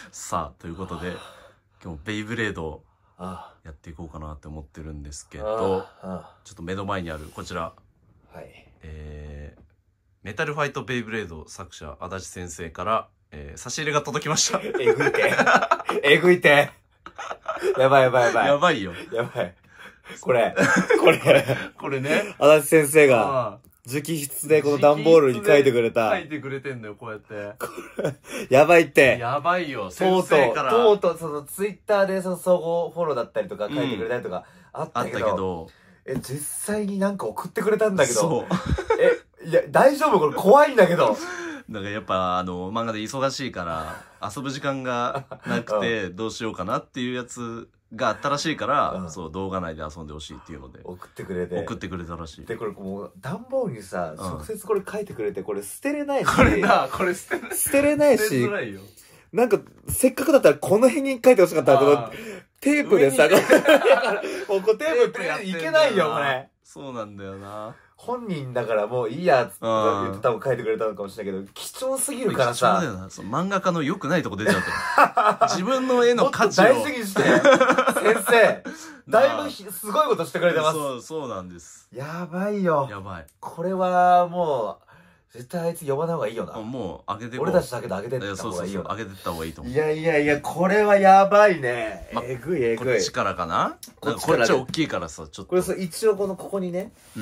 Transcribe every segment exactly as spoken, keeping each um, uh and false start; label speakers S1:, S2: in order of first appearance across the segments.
S1: さあということで今日もベイブレードをやっていこうかなって思ってるんですけど、ちょっと目の前にあるこちら、はい、えー、メタルファイトベイブレード作者足立先生から、えー、差し入れが届きました。
S2: えぐいてえぐいてやばいやばいやばい
S1: やばいよ。
S2: やばい。これこれ
S1: これね、
S2: 足立先生が直筆でこの段ボールに書いてくれた。
S1: 書いてくれてんのよ、こうやって。
S2: やばいって。
S1: やばいよ、
S2: と
S1: 先
S2: うとう、
S1: 生から。
S2: とうとう、そのツイッターでその総合フォローだったりとか書いてくれたりとかあったけど、うん、あったけどえ、実際になんか送ってくれたんだけど、そう。え、いや、大丈夫これ怖いんだけど。
S1: だからやっぱあの、漫画で忙しいから、遊ぶ時間がなくてどうしようかなっていうやつ、があったらしいから、うん、そう動画内で遊んでほしいっていうので
S2: 送ってくれて
S1: 送ってくれたらしい。
S2: でこれもう段ボールにさ、うん、直接これ書いてくれてこれ捨てれないし、
S1: これなこれ捨て
S2: 捨てれないしなんかせっかくだったらこの辺に書いてほしかったらこのテープでさもうこうテープでいけないよこれ。
S1: そうなんだよな。
S2: 本人だからもういいやっつって言って多分書いてくれたのかもしれないけど貴重すぎるからさ。
S1: 貴重だよな。その漫画家の良くないとこ出ちゃって自分の絵の価値を
S2: 大事にして先生だいぶすごいことしてくれてます。
S1: そうそうなんです。
S2: やばいよ。
S1: やばい。
S2: これはもう絶対あいつ呼ばない方がいいよな。
S1: もうあげてこう。
S2: 俺たちだけであげてった方がいいよな。
S1: あげてった方がいいと思う。
S2: いやいやいやこれはやばいね。えぐいえぐい。
S1: こっちからかな。こっち大きいからさちょっと。
S2: これ一応このここにね。
S1: うん。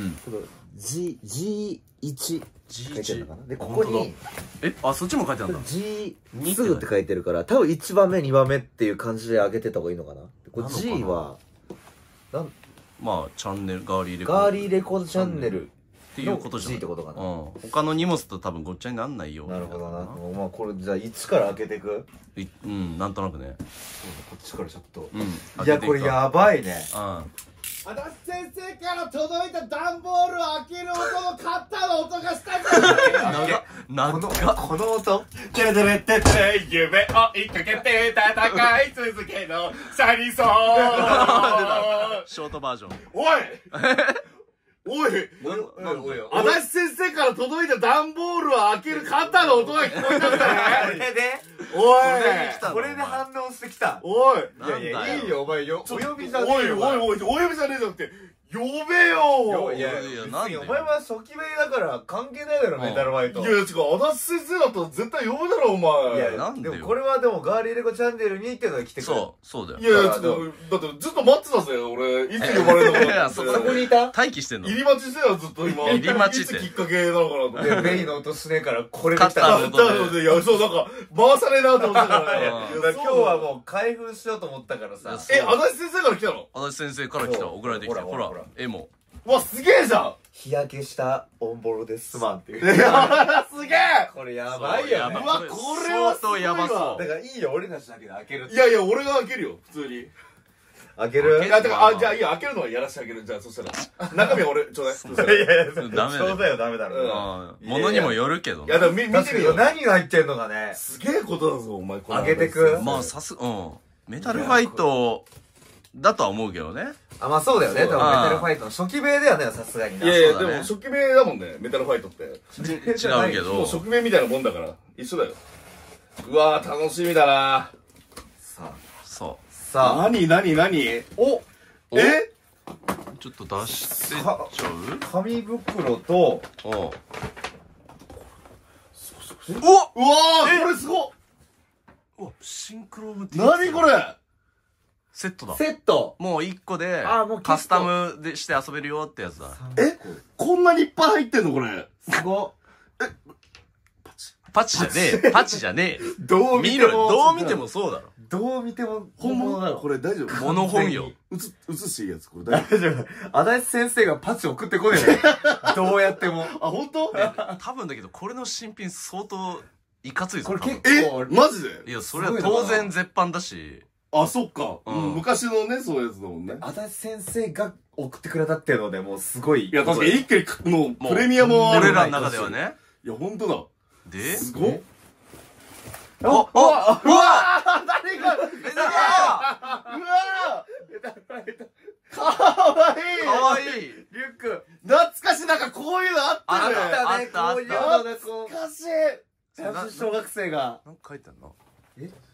S2: G、ジーワン 書いてるのかな。で、ここに、
S1: え、あ、そっちも書いてあるんだ。
S2: ジーツー って書いてるから、多分いちばんめ、にばんめっていう感じで上げてた方がいいのかな。これ G は、
S1: なん、まあ、チャンネル、ガーリーレコード。
S2: ガーリーレコードチャンネル。
S1: っていうことじゃん。
S2: G ってことかな。
S1: うん。他の荷物と多分ごっちゃになんないよ。
S2: なるほどな。まあ、これ、じゃあいちから開けていく？
S1: うん、なんとなくね。
S2: そうだ、こっちからちょっと。
S1: うん。
S2: いや、これやばいね。
S1: うん。
S3: 足立先生から届いた段ボールを開ける音のカッターの音がしたじゃないか。
S1: 長っ長っ
S2: この音
S3: てれてれてて夢を追いかけて戦い続けのサリソー
S1: ショートバージョン。
S3: おいおい足立先生から届いた段ボールを開けるカッターの音が聞こえたんだね。おい
S2: これで反応してきた。
S3: おい
S2: いやいやいいよお前よお呼びじゃねえよ。
S3: おいおいおいお呼びじゃねえじゃなくて呼べよ。
S2: いやいやなんでお前は初期名だから関係ないだろメタルファイト。
S3: いや違う足立先生だったら絶対呼ぶだろお前。
S2: いやなんででもこれはでもガーリーレコチャンネルにっていうのが来てくる。
S1: そうそうだよ。
S3: いやいやちょっとだってずっと待ってたぜ俺。いつ呼ばれるのかなって。
S2: そこにいた？
S1: 待機してんの？
S3: 入り待ちしてたずっと今。
S1: 入り待ちって
S3: いつきっかけなのかなと思って。
S2: ベイの音しねえからこれで来た。
S1: カッターの音
S3: で。いやそうなんか回さねえなと思ったからね。
S2: 今日はもう開封しようと思ったからさ。
S3: え足立先生から来たの？
S1: 足立先生から来た送られてきた。ほら絵も。
S3: わすげえじゃん。
S2: 日焼けしたオンボロですまんっていう。
S3: いやすげえ。
S2: これやばいよね。
S3: うわこれは
S1: 相当やばそう。
S2: だからいいよ俺たちだけで開ける。
S3: いやいや俺が開けるよ普通に。
S2: 開ける？
S3: いやだからあじゃあいや開けるのはやらしてあげる。じゃあそしたら中身は俺ちょうだい。
S2: いやいや
S1: ダメ
S2: だよ。だよダメだろ。
S1: 物にもよるけど。
S3: いやでも見てみよ。
S2: 何が入ってんのかね。
S3: すげえことだぞお前これ。
S2: 開けてく。
S1: まあさすうんメタルファイトだとは思うけどね。
S2: あ、まあそうだよね。多分メタルファイトの初期名ではね、さすがに。
S3: いやいや、でも初期名だもんね、メタルファイトって。
S1: 違うけど。
S3: もう初期名みたいなもんだから、一緒だよ。うわー、楽しみだな。
S2: さあ。
S1: そう。
S3: さあ。なになになにおえ
S1: ちょっと出してっちゃう？
S2: 紙袋と、
S1: おう。
S3: おうわー、これすごっ。
S1: うわ、シンクロームって
S3: なにこれ
S1: セットだ。
S2: セット
S1: もう一個でカスタムでして遊べるよってやつだ。
S3: えこんなにいっぱい入ってんのこれ。
S2: すごっ。
S3: え
S1: パチじゃねえ。パチじゃねえ。
S2: どう見ても。
S1: どう見てもそうだろ。
S2: どう見ても
S3: 本物だよ。これ大丈夫？
S1: 物本よ。
S3: うつ、映していいやつこれ大
S2: 丈夫？足立先生がパチ送ってこねえよ。どうやっても。
S3: あ、本当？
S1: 多分だけどこれの新品相当いかついぞ。
S2: これ結
S3: 構。えマジで？
S1: いや、それは当然絶版だし。
S3: あ、そっか。うん、昔のね、そういうやつだもんね。
S2: 足立先生が送ってくれたっていうので、もうすごい。
S3: いや、確かに一気に、もう、プレミアムある。
S1: 俺らの中ではね。
S3: いや、ほんとだ。
S1: で、
S3: すごっ。
S2: あ、あ、うわうわ何がうわかわいい
S1: かわいい
S2: リュック
S3: 懐かしいなんかこういうのあったね
S2: あったねこういうの
S3: 懐かしい
S2: ちゃんと小学生が
S1: なんか書いてあるな。
S2: え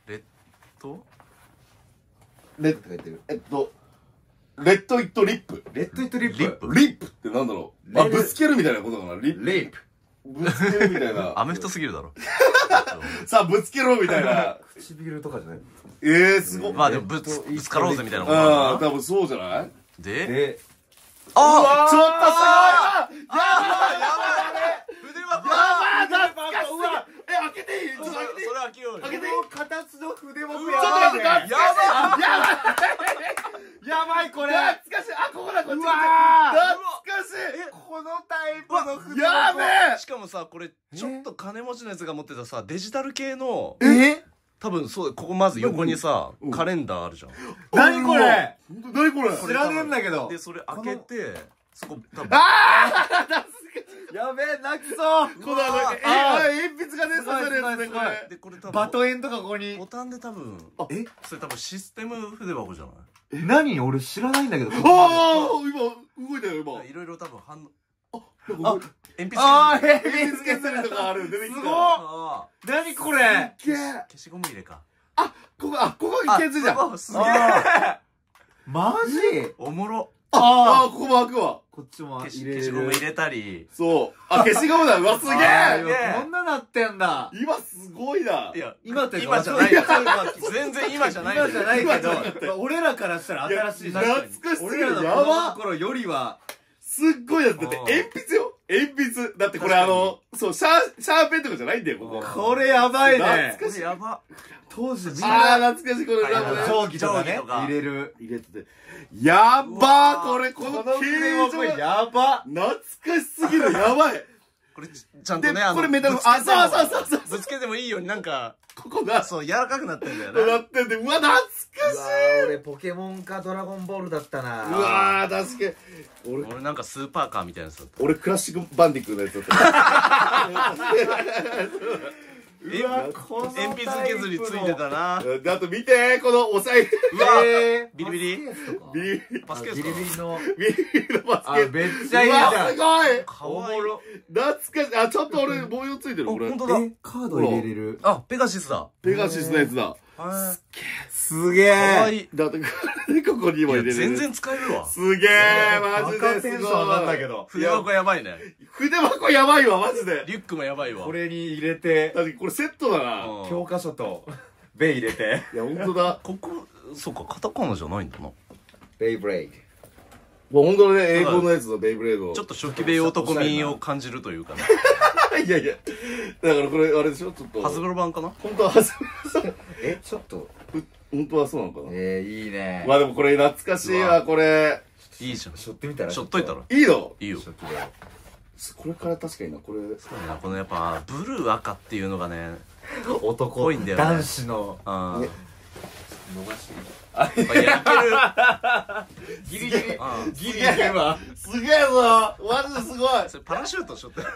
S1: レッド
S3: レッドって書いてる。えっと、レッドイットリップ。
S2: レッドイットリップ。
S1: リップ
S3: リップってなんだろう。あ、ぶつけるみたいなことかな。リップ。
S2: レイプ。
S3: ぶつけるみたいな。
S1: アメフトすぎるだろ。
S3: さあ、ぶつけろみたいな。
S2: 唇とかじゃない。
S3: ええ、すごい。
S1: まあでもぶつ、ぶつかろうぜみたいなこと
S3: ああ、
S1: だな。
S3: 多分そうじゃない
S1: で、
S2: で、
S1: あ
S3: ちょっとすごい。やばい
S1: やばい筆箱
S3: やばい懐かしい。え、開けていい？ちょっと開けていい？
S1: それ開けようよ。
S3: 開けていい？
S2: 形の筆箱
S3: ちょっと待って、
S2: やばいね。
S3: 懐かしい。やばい。
S2: やばいこれ。
S3: 懐かしい。あ、ここだ、こっち。
S2: うわ
S3: 懐かしい。
S2: このタイプの筆
S3: や
S2: 箱。
S3: べえ。
S1: しかもさ、これ、ちょっと金持ちのやつが持ってたさ、デジタル系の、
S3: え？
S1: 多分そう、ここまず横にさ
S3: うん、
S1: カレンダーあるじゃん。
S2: 何これ。
S3: 何これ？
S2: 知らねえんだけど。
S1: で、それ開けて、そこ、多分、
S2: やべえ、泣きそう。
S3: このあの、え、あ、鉛筆がね、刺さるやつね、これ。
S1: で、これ多分、
S2: バトエンとかここに
S1: ボ。タンで多分、
S2: え
S1: それ多分システム筆箱じゃない
S2: 何俺知らないんだけど。
S3: ああ、今、動いたよ、今。
S1: いろいろ多分反応、
S3: あ、
S1: 鉛筆
S2: ああ、
S3: 鉛
S2: え
S3: 筆削りとかある。出てきた。
S2: すごっ
S1: あ
S2: 何これ。
S3: すげえ。
S1: 消しゴム入れか。
S3: ここ、あ、ここがケツじゃん。あ
S1: すげえ。
S2: マジ
S1: おもろ。
S3: あ、ここも開くわ。
S2: こっちも
S1: 消し
S2: 入れる
S1: 消しゴム。入れたり。
S3: そう。あ、消しゴムだ。うわ、すげ
S2: あ
S3: え。
S2: ー今こんななってんだ。
S3: 今すごいな。
S1: いや、
S2: 今って
S1: 今じゃないよ
S2: そう今。
S1: 全然今じゃないよ。
S2: 今じゃないけ
S3: 今じゃなかった
S2: ど、まあ俺らからしたら新しい。
S3: いや懐かしすぎる
S2: 俺らの子
S3: や
S2: 供の
S3: ば
S2: 頃よりは、
S3: すっごいやつ。だって、鉛筆よ。鉛筆。だってこれあの、そう、シャー、シャーペンとかじゃないんだよ、ここ。
S2: これやばいね。
S3: 懐かしい。
S1: やば。
S2: 当時みん
S3: あ
S2: な
S3: ー、懐かしい、これ。
S1: はいはいはい
S3: 多分ね
S2: 定規とかね
S1: 定規とか
S2: 入れる。
S3: 入れてて。やっばー、これ、こ
S2: こ
S3: の
S2: の筆箱
S3: 形状。
S2: やば。
S3: 懐かしすぎる、やばい。
S1: これ、ちゃんと
S3: で、
S1: ね、あの、
S3: これメタル、
S1: ぶつけても
S3: あ、そうそうそうそう。
S1: ぶつけてもいいようになんか、
S3: ここが、
S1: そう、柔らかくなってんだよね。
S3: なってんで、うわ、懐かしい。
S2: 俺ポケモンかドラゴンボールだったな。
S3: うわー、確かに。俺、
S1: 俺なんかスーパーカーみたいなやつだった。
S3: 俺クラシックバンディックのやつだった。
S1: え
S2: この
S1: 鉛筆削りついてたな。
S3: で、あと見て、このお財布。
S1: うわ
S2: えー
S1: ビリビリ
S3: ビリビリ
S1: バスケット
S2: ビリビリの。
S3: ビリビリのバス
S2: あ
S3: ケット。
S2: めっちゃいいじゃん
S3: うわすごい
S1: かわいい。
S3: 懐かしい。あ、ちょっと俺、模様ついてる、これ
S1: ほん。とだ。
S2: え、カード入れれる。
S1: あ、ペガシスだ。
S3: ペガシスのやつだ。
S1: は
S2: すげ
S1: い。かわ
S2: え。
S1: いい。
S3: だって、これここにも
S1: いや、
S3: 入れれる。
S1: 全然使えるわ。
S3: すげえ、マジ
S2: バカ
S3: ですごい。
S2: テンション上がったけど。
S1: 筆箱やばいね。
S3: 筆箱やばいわ、マジで。
S1: リュックもやばいわ。
S2: これに入れて、
S3: だってこれセットだな。
S1: うん
S2: 教科書と、ベイ入れて。
S3: いや、ほんとだ。
S1: ここ、そうか、カタカナじゃないんだな。
S2: ベイブレイド。
S3: もうほんとね、英語のやつのベイブレード。
S1: ちょっと初期米男味を感じるというかね。
S3: いやいや。だからこれ、あれでしょちょっと。
S1: ハズブロ版かな
S3: 本当はハズ
S2: え、ちょっと。
S3: 本当はそうなのかな。
S2: えー、いいね。
S3: まあでもこれ懐かしいうわ、
S1: わ
S3: これ。
S1: いいじゃん。
S2: しょってみたら
S1: しょっといたら。
S3: いいの
S1: いいよ。
S2: 初期で。
S3: これから確かにな、これ。
S1: そうねこのやっぱ、ブルー赤っていうのがね、
S2: 男、
S1: 濃いんだよね
S2: 男子の、
S1: うん。
S3: ね
S2: 伸ばして。
S1: あいや、いける。
S2: ギリギリ。
S1: うん。
S2: ギリギリは。
S3: すげえぞマジですごい
S1: それパラシュートしょってる。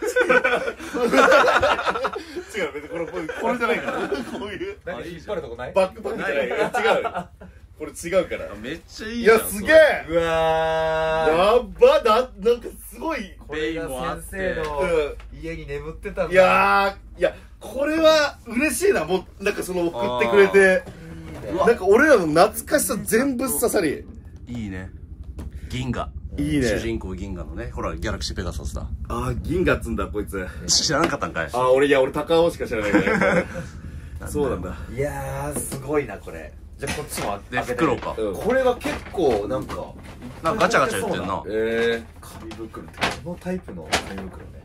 S3: 違う、別にこれ、これこれじゃないから。こういう。
S2: 何引っ張るとこない
S3: バックパックじゃないから。違う。これ違うから。
S1: めっちゃいい
S3: い
S1: じゃん。
S3: や、すげえ
S2: うわー。
S3: やっばだ、なんかすごい。
S2: これが先生の
S3: う
S2: 家に眠ってたんだ。
S3: ん。いやー、いや、これは嬉しいな。もう、なんかその送ってくれて。
S2: いいね。
S3: なんか俺らの懐かしさ全部刺さり。
S1: いいね。銀河。
S3: いいね
S1: 主人公銀河のね。ほら、ギャラクシーペガサスだ。
S3: あー、銀河っつんだ、こいつ。
S1: 知らなかったんかい。
S3: あー、俺、いや、俺、高尾しか知らないから。そうなんだ。
S2: いやー、すごいな、これ。じゃあこっちも
S1: で、
S2: 開けて
S1: 袋か。
S3: うん
S2: これが結構、なんか、
S1: なんかガチャガチャ言ってんな。
S3: え
S2: 紙袋って、このタイプの紙袋ね。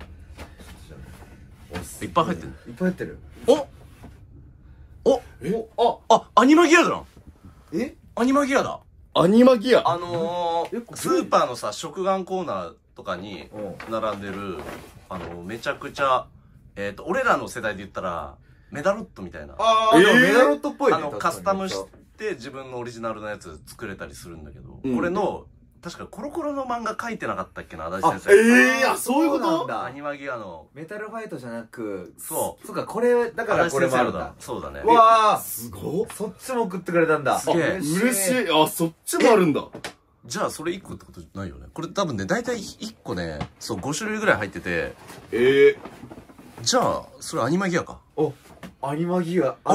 S1: いっぱい入ってる。
S2: いっぱい入ってる。
S1: おお
S3: え
S2: お、
S1: あ、アニマギアだ。
S2: え
S1: アニマギアだ。
S3: ー、アニマギア。
S1: あのー、
S2: えこれ
S1: スーパーのさ、食玩コーナーとかに
S2: うん
S1: 並んでる、あの、めちゃくちゃ、えっと、俺らの世代で言ったら、メダロットみたいな。
S2: あー、
S3: えー
S2: でもメダロットっぽいね。
S1: あの、
S2: 確かに
S1: カスタムして自分のオリジナルのやつ作れたりするんだけど、
S3: うん
S1: これの、確かコロコロの漫画書いてなかったっけな、足立
S3: あ
S1: 先、生。
S3: ええー、あ、そういうこと
S2: そうなんだ
S1: アニマギアの、
S2: メタルファイトじゃなく、
S1: そう
S2: そうか、これ、だからこれもあるんだ
S1: 足立先生のだ。。そうだね。
S2: うわー、
S3: すごっ。
S2: そっちも送ってくれたんだ。
S1: すげえ
S3: 嬉しい。あ、そっちもあるんだ。
S1: じゃあそれいっこってことないよね。これ多分ね、大体いっこね、そうご種類ぐらい入ってて、
S3: ええ
S1: じゃあ、それアニマギアか。
S2: お、アニマギアあるわ。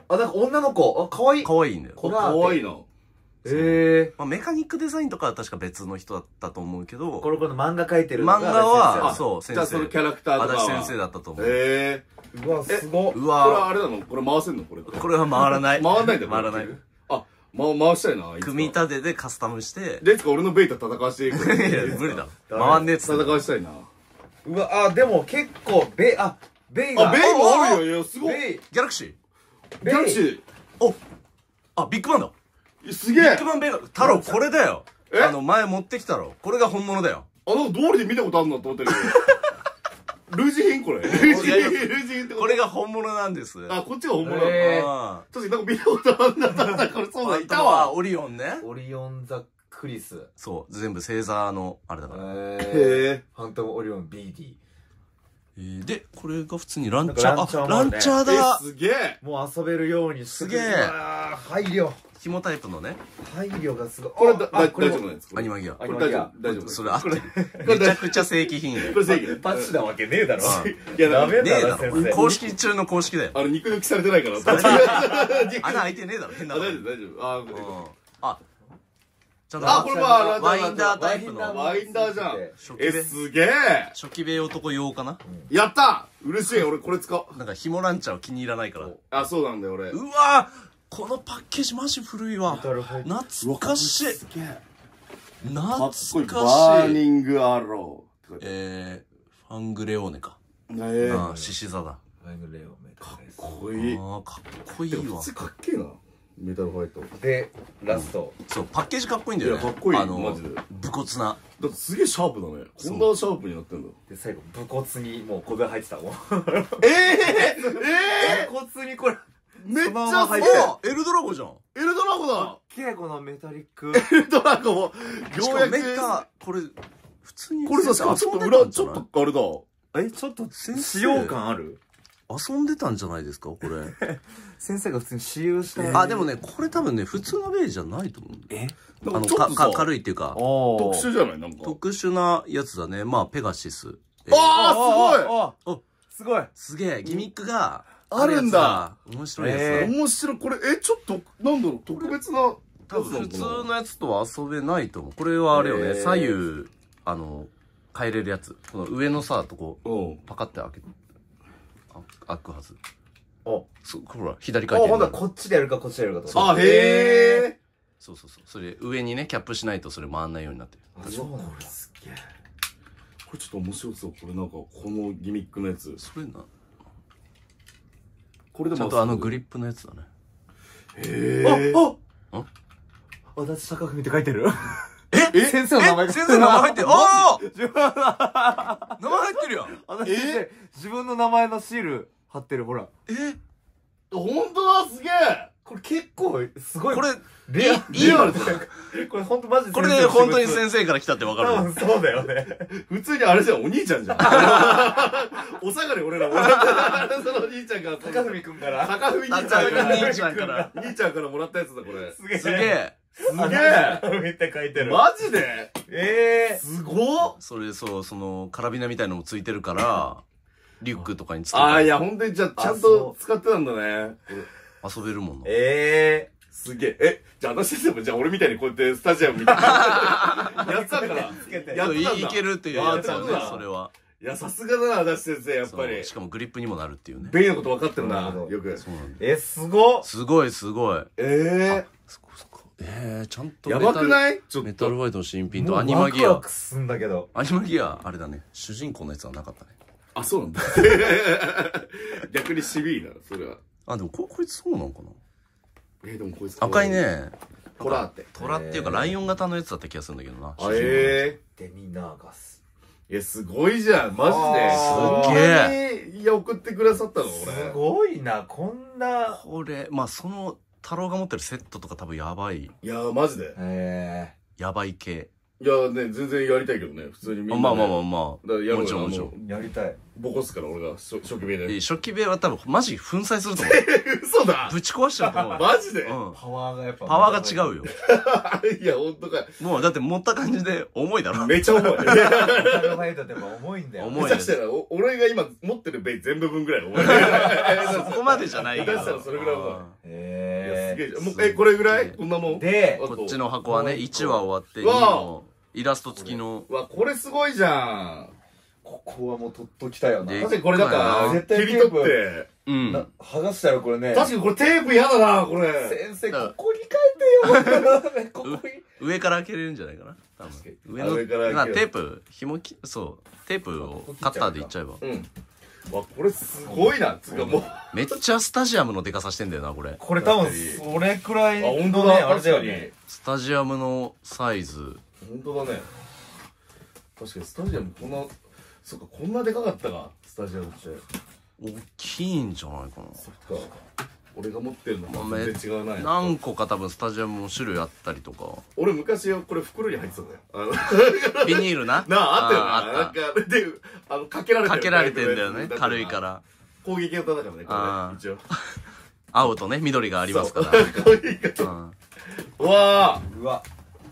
S2: あ、なんか女の子。あ、かわいい。
S1: かわいいんだよ。
S3: かわいいな。
S2: ええ。
S1: まあ、メカニックデザインとかは確か別の人だったと思うけど、
S2: この子の漫画描いてる
S1: 漫画は、そう、
S3: 先生。じゃあそのキャラクターとかは。
S1: 足立先生だったと思う。
S3: へ
S2: え。うわ、すごっ。
S1: うわ
S3: これはあれなのこれ回せんのこれ。
S1: これは回らない。
S3: 回らないんだよ。
S1: 回らない。
S3: あ、ま、回したいな。
S1: 組み立てでカスタムして。
S3: で、つか俺のベイタ戦わしていく。
S1: いや、無理だ。回んねえっつって。
S3: 戦わしたいな。
S2: うわ、あ、でも結構、ベイ、あ、ベイが。
S3: あ、ベイもあるよ。いや、すごい。
S2: ベイ。
S1: ギャラクシー
S3: ギャラクシー。
S1: おあ、ビッグバンだ。
S3: すげえ。
S1: ビッグバンベイが、太郎これだよ。えあの、前持ってきたろ。これが本物だよ。
S3: あ、なんか通りで見たことあるなと思ってるけど。類似品これ。類似品、類似品ってこと。
S1: これが本物なんです。
S3: あ、こっちが本物なんだ。確かになんか見たことあるんだったら、これそうだ、いたわ。
S1: オリオンね。
S2: オリオンザクリス。
S1: そう、全部星座の、あれだから。
S2: へえ。ファントムオリオン ビーディー。
S1: で、これが普通にランチャー。あ、ランチャーだ。
S3: すげえ。
S2: もう遊べるように
S1: すげえ。
S2: 配慮。
S1: 紐タイプのね。
S2: 配慮がすごい。
S3: これ大丈夫なんですか？
S1: アニマギア。
S3: これ大丈夫。大丈夫。
S1: それあって。めちゃくちゃ正規品。
S3: これ正規。
S2: パッチなわけねえだろ。
S3: いや、
S2: ダメ
S1: だ
S2: ろ、先生。
S1: 公式中の公式だよ。
S3: あの、肉抜きされてないから。
S1: 穴開いてねえだろ、変な。
S3: 大丈夫、大丈夫。
S1: あ、あ、ちゃんと、
S3: あ、これは、
S1: ワインダータイプの。
S3: ワインダーじゃん。え、すげえ。
S1: 初期米男用かな？
S3: やった嬉しい、俺これ使う。
S1: なんか紐ランチャーは気に入らないから。
S3: あ、そうなんだよ、俺。
S1: うわぁこのパッケージマジ古いわ。懐かしい。懐かしい。
S3: バーニングアロー。
S1: えー、ファングレオーネか。
S3: ええ。
S1: あ、獅子座だ。
S2: ファングレオーネ。
S3: かっこいい。
S1: あかっこいいわ。
S3: かっけえな。メタルファイト。
S2: で、ラスト。
S1: そう、パッケージかっこいいんだよね。
S3: いや、かっこいい。
S1: あの、
S3: マジで。
S1: 武骨な。
S3: だってすげえシャープだね。こんなシャープになってんだ。
S2: で、最後、武骨にもうこれ入ってたもん。
S3: えええ
S2: 武骨にこれ。
S3: めっちゃすげえ。
S1: エルドラゴじゃん。
S3: エルドラゴだ。
S2: けえ、このメタリック。
S3: エルドラゴも、ようやく。
S1: メカ、これ、普通に。
S3: これさ、ちょっと裏、ちょっとあれだ。
S2: え、ちょっと、使用感ある？
S1: 遊んでたんじゃないですか、これ。
S2: 先生が普通に使用した。
S1: あ、でもね、これ多分ね、普通のベージじゃないと思う。
S2: え
S1: あの、か、か、軽いっていうか。
S3: 特殊じゃないなんか。
S1: 特殊なやつだね。まあ、ペガシス。
S3: ああ、すごい。
S2: すごい。
S1: すげえ、ギミックが。
S3: あるんだ。
S1: 面白いやつ。
S3: 面白い。これ、え、ちょっと、なんだろう、特別な。
S1: 多分普通のやつとは遊べないと思う。これはあれよね、左右、あの、変えれるやつ。この上のさ、とこ、パカって開けて、開くはず。
S2: あ、
S1: そう、ほら、左回転。
S2: あ、ほんとこっちでやるか、こっちでやるかと。
S3: あ、へえ。
S1: そうそうそう。それ、上にね、キャップしないとそれ回んないようになってる。
S2: あ、そうなんだ。すげえ。
S3: これちょっと面白そう。これなんか、このギミックのやつ。
S1: それな。
S3: これでも。
S1: ちゃんとあのグリップのやつだね。
S3: へえ。
S2: あああ、足立高文って書いてる。
S1: え
S2: 先生の名前が。
S1: 先生の名前入ってる。ああ名前入ってるよ。
S2: え自分の名前のシール貼ってる、ほら。
S1: え
S3: ほんとだ、すげえ。
S2: これ結構、すごい。
S1: これ、
S2: レア、
S3: リアルだ。
S2: これほんとマジで。
S1: これで本当に先生から来たってわかる。
S2: 多分そうだよね。
S3: 普通にあれじゃん、お兄ちゃんじゃん。お下がり俺らもらった。その兄ちゃんから。
S2: 高文くんから。
S3: 高文兄ちゃんから。
S1: 兄ちゃんから。
S3: 兄ちゃんからもらったやつだ、これ。
S2: すげえ。
S1: すげえ。
S3: すげえ。
S2: 高文って書いてる。
S3: マジで
S2: ええ。
S3: すごっ。
S1: それ、そう、その、カラビナみたいのもついてるから、リュックとかにつけて。
S3: ああ、いや、ほんとにじゃあ、ちゃんと使ってたんだね。
S1: 遊べるもんな。
S2: ええ。
S3: すげえ。え、じゃあ私先生もじゃあ俺みたいにこうやってスタジアムみたいな。やってたから。やってたんだ。
S1: いけるっていうやつだね、それは。
S3: いや、さすがだな、私先生、やっぱり。
S1: しかもグリップにもなるっていうね。
S3: ベイのこと分かってるな、よく。
S1: そうなんだ。
S2: え、すごっ。
S1: すごい、すごい。
S3: ええ。
S1: すごい、すごい。ええ、ちゃんと。
S3: やばくないちょっと。
S1: メタルファイトの新品とアニマギア。
S2: ワクワクすんだけど。
S1: アニマギア、あれだね。主人公のやつはなかったね。
S3: あ、そうなんだ。逆にしびいな、それは。
S1: あ、でもこ、こいつそうなのかな。
S3: え、でもこいつ。
S1: 赤いね。
S3: トラって。
S1: トラっていうか、ライオン型のやつだった気がするんだけどな。
S3: ええ。
S2: デミナーガス。
S3: いや、すごいじゃん、マジで。
S1: すげえ。
S3: いや、送ってくださったの、俺。
S2: すごいな、こんな。
S1: これ、まあ、その、太郎が持ってるセットとか多分やばい。
S3: いや、マジで。
S2: へえ。
S1: やばい系。
S3: いやね、全然やりたいけどね、普通にみんな、ね。
S1: まあまあまあまあ。
S3: だからやる
S1: もちろんもちろん。
S2: やりたい。
S3: ボコすから、俺が、初期部で。
S1: 初期部は多分、マジ粉砕すると思う。
S3: 嘘だ
S1: ぶち壊してると思う。
S3: マジで、
S1: うん、
S2: パワーがやっぱ。
S1: パワーが違うよ。
S3: いや、ほんとか。
S1: もう、だって持った感じで重いだろ。
S3: めっちゃ重い。メタル
S2: ファイトってやっぱ重いんだよ。
S3: 重い。下手したら、俺が今持ってるベイ全部分ぐらい重い。
S1: そこまでじゃないけど。
S3: 下手したらそれぐらい重い。
S2: え
S3: え。すげえ。もう、え、これぐらいこんなもん
S2: で、
S1: こっちの箱はね、いちわ終わって、にのイラスト付きの。
S3: うわ、これすごいじゃん。
S2: ここはもう取っときたよな。
S3: 確かにこれだから、切り取って。
S1: うん。
S2: 剥がしたらこれね。
S3: 確かにこれテープ嫌だな、これ。
S2: 先生、ここに書いてよ。ここに。
S1: 上から開けれるんじゃないかな。多分。上の、まあテープ、紐き、そう、テープをカッターでいっちゃえば。
S3: うん。わ、これすごいな。つかもう。
S1: めっちゃスタジアムのデカさしてんだよな、これ。
S2: これ多分、それくらいのね、あれだよね。
S1: スタジアムのサイズ。
S3: ほんとだね。確かにスタジアムこんな、そっか、こんなでかかったか、スタジアムって。
S1: 大きいんじゃないかな。
S3: そっか。俺が持ってるのと全然違うな。
S1: 何個か多分スタジアムの種類あったりとか。
S3: 俺昔これ袋に入ってたんだよ。あの
S1: ビニールな。
S3: なあ、あったよな。なんか、で、あの、かけられてる。
S1: かけられてんだよね。軽いから。
S3: 攻撃型だからね、これ。一応。
S1: 青とね、緑がありますから。
S3: 攻撃型。うわ
S2: ーうわ。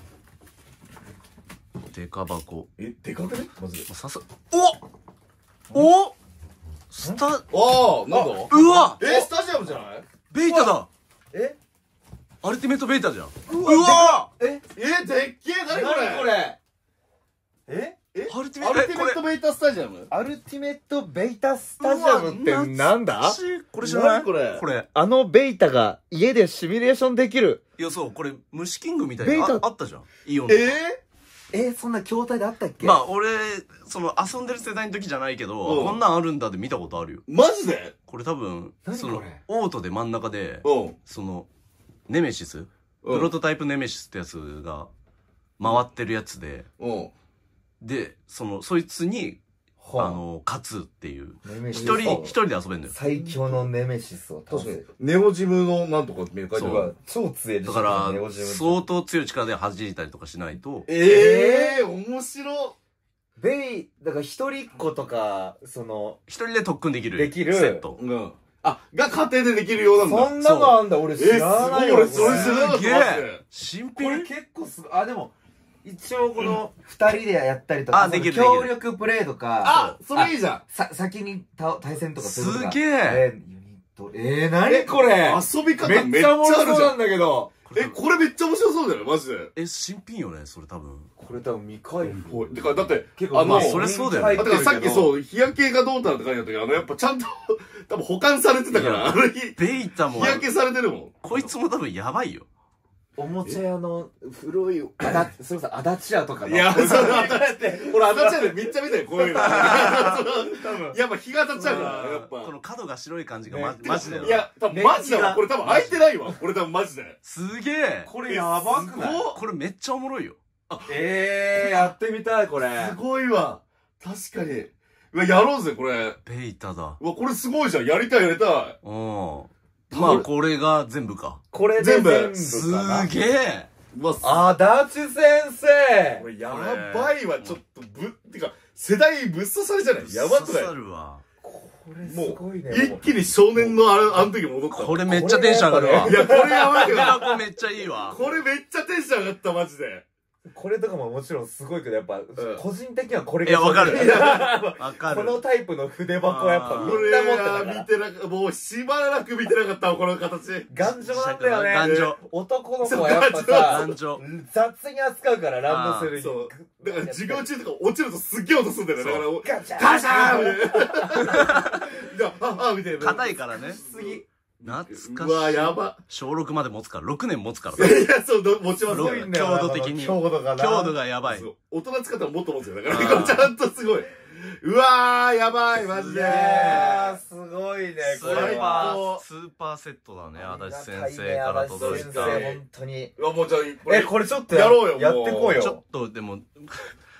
S1: デカ箱。
S3: え、でかくねまず。
S1: さす、おおスタ、あ
S3: あ、なんだ
S1: うわ
S3: え、スタジアムじゃない
S1: ベータだ
S2: え
S1: アルティメットベータじゃん。
S2: うわえ
S3: え、でっけえ何これ
S2: 何これえ
S3: え
S1: アルティ
S3: メットベータスタジアム
S2: アルティメットベータスタジアムってなんだ
S1: これ知らない
S3: これ
S1: これ。
S2: あのベータが家でシミュレーションできる。
S1: いや、そう、これ、虫キングみたいなあったじゃん。イオン
S3: え
S2: えそんな筐体であったっけ？
S1: まあ、俺、その、遊んでる世代の時じゃないけど、こんなんあるんだって見たことあるよ。
S3: マジで
S1: これ多分、その
S2: これ、
S1: オートで真ん中で、その、ネメシスプロトタイプネメシスってやつが、回ってるやつで、で、その、そいつに、あの、勝つっていう。一人、一人で遊べんだよ。
S2: 最強のネメシスを倒す。
S3: ネオジムのなんとかって書いてある。
S2: 超強い
S1: だから、相当強い力で弾いたりとかしないと。
S3: ええー、面白。
S2: ベイ、だから一人っ子とか、その、
S1: 一人で特訓できる。
S2: できる。
S1: セット。
S3: うん。あ、が家庭でできるようなんだ。
S2: そんなのあんだ、俺知らないよ。
S3: 俺それ知らなかった。すげえ。
S1: 新品
S2: これ結構すごい。あ、でも、一応この二人でやったりとか、
S1: あ、できる。
S2: 協力プレイとか、
S3: あ、それいいじゃん。
S2: さ、先に対戦とか
S1: するすげえ。
S2: えー、なにこれ
S3: 遊び方
S2: めっちゃ面白そうなんだけど。
S3: え、これめっちゃ面白そうだよね、マジで。
S1: え、新品よね、それ多分。
S2: これ多分未開封。
S3: てか、だって、
S1: あの、それそうだよね。
S3: だからさっきそう、日焼けがどうたらって書いてあったけど、あの、やっぱちゃんと、多分保管されてたから、あの日。
S1: ベータも。
S3: 日焼けされてるもん。
S1: こいつも多分やばいよ。お
S2: もちゃ屋の古い、あだ、それこそ足立屋とかの。
S3: いや、それ足立、俺足立屋でめっちゃ見たよ、こういうの。やっぱ日が当たっちゃうから、やっぱ。
S1: この角が白い感じがマジで。
S3: いや、多分マジだわ。これ多分開いてないわ。これ多分マジで。
S1: すげえ。
S2: これやばくない？
S1: これめっちゃおもろいよ。
S2: ええ、やってみたい、これ。
S3: すごいわ。確かに。うわ、やろうぜ、これ。
S1: ベータだ。
S3: うわ、これすごいじゃん。やりたい、やりたい。
S1: うん。まあ、これが全部か。
S2: これ全部。
S1: すげえ。
S2: 足立先生。
S3: これやばいわ、ちょっと、ぶ、てか、世代ぶっ刺されじゃないやばくない？
S1: 刺さるわ。
S2: これすごいね。
S3: 一気に少年のあの、あの時戻った。
S1: これめっちゃテンション上がるわ。
S3: いや、これやばいわ。
S1: これめっちゃいいわ。
S3: これめっちゃテンション上がった、マジで。
S2: これとかももちろんすごいけど、やっぱ、個人的にはこれが。
S1: いや、わかる。わかる。
S2: このタイプの筆箱はやっぱみんな持ってたから。
S3: 見てなかもうしばらく見てなかったわ、この形。
S2: 頑丈なんだよね。
S1: 頑丈。
S2: 男の子はやっぱさ、
S1: 頑丈。
S2: 雑に扱うから、ランドセルに。
S3: そう。だから授業中とか落ちるとすっげえ音すんだよね。だから、
S2: ガチャ
S3: ガシャーみたいな。あ、あ、みたいな。
S1: 硬いからね。
S2: 次。
S3: 懐
S1: かしい。
S3: うわ、やば。
S1: 小ろくまで持つから、ろくねん持つから。
S3: いや、そう、持ちますよ。
S1: 強度的に。
S2: 強度がな。
S1: 強度がやばい。
S3: 大人使ったらもっと持つよ。だから、ちゃんとすごい。うわー、やばい、マジで。い
S2: やー、すごいね、
S1: これは。スーパーセットだね、足立先生から届いた。
S2: 本当に。
S3: うわ、もうじゃあ、
S2: え、これちょっと
S3: やろうよ。
S2: やってこうよ。
S1: ちょっと、でも、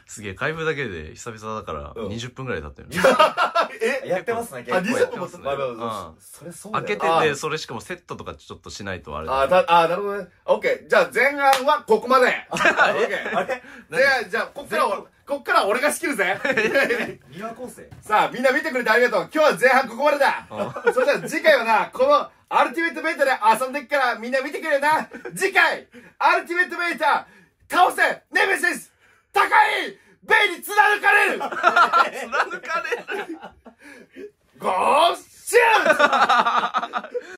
S1: すげえ、開封だけで久々だからにじゅっぷんぐらい経ったよね。
S2: えやってますね、結構。
S3: あ、にじゅっぷんも
S2: まあまあまあそれそうだよ。
S1: 開けてて、それしかもセットとかちょっとしないとあれだ。
S3: あ、た、あ、なるほどね。オッケー。じゃあ前半はここまで。オッケー。
S2: あれ
S3: じゃあ、じゃあ、こっから、こっから俺が仕切るぜ。
S2: 三輪構成
S3: さあ、みんな見てくれてありがとう。今日は前半ここまでだ。そしたら次回はな、このアルティメットメーターで遊んでっからみんな見てくれよな。次回、アルティメットメーター、倒せネメシス高いベイに貫かれる貫
S1: かれる
S3: ゴーシュート